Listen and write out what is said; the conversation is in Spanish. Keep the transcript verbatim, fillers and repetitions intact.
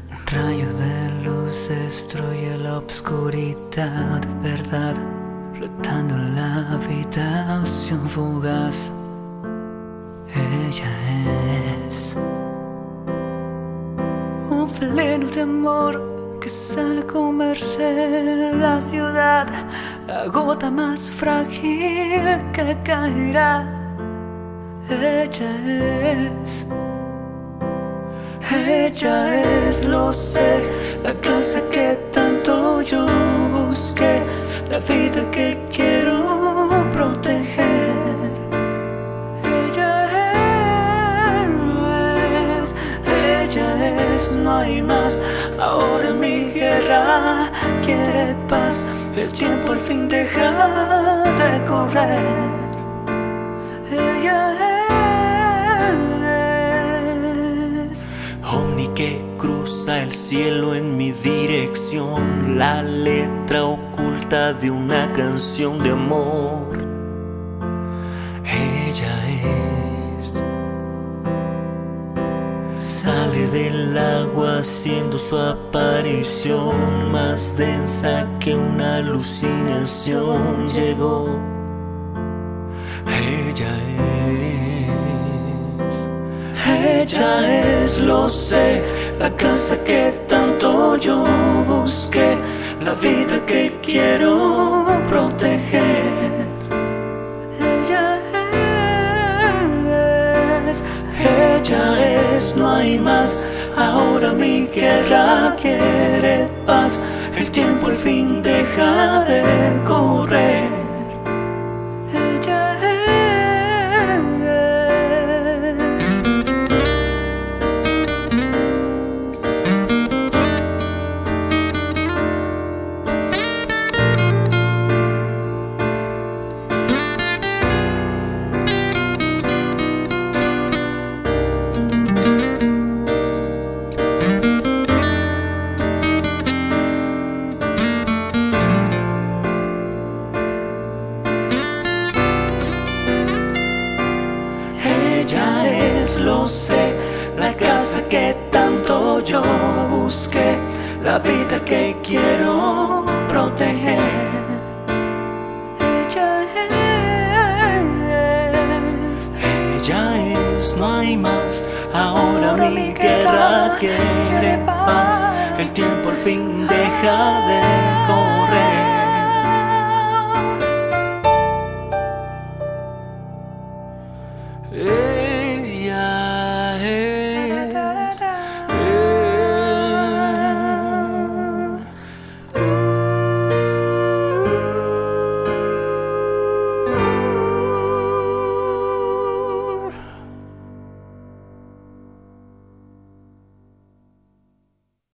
Un rayo de luz destruye la obscuridad, verdad, flotando en la habitación fugaz. Ella es un felino de amor que sale a comerse la ciudad, la gota más frágil que caerá. Ella es, ella es, lo sé, la casa que tanto yo busqué, la vida que quiero proteger. Ella es, ella es, no hay más. Ahora mi guerra quiere paz, el tiempo al fin deja de correr. Ella es Ovni que cruza el cielo en mi dirección, la letra oculta de una canción de amor. Ella es, sale del agua haciendo su aparición, más densa que una alucinación llegó. Ella es, ella es, lo sé, la casa que tanto yo busqué, la vida que quiero proteger. Ella es, Ella es, no hay más. Ahora mi guerra quiere paz, el tiempo al fin deja de correr. Ella es, lo sé, la casa que tanto yo busqué, la vida que quiero proteger. ella es, Ella es, no hay más. Ahora mi guerra quiere paz, el tiempo al fin deja de correr.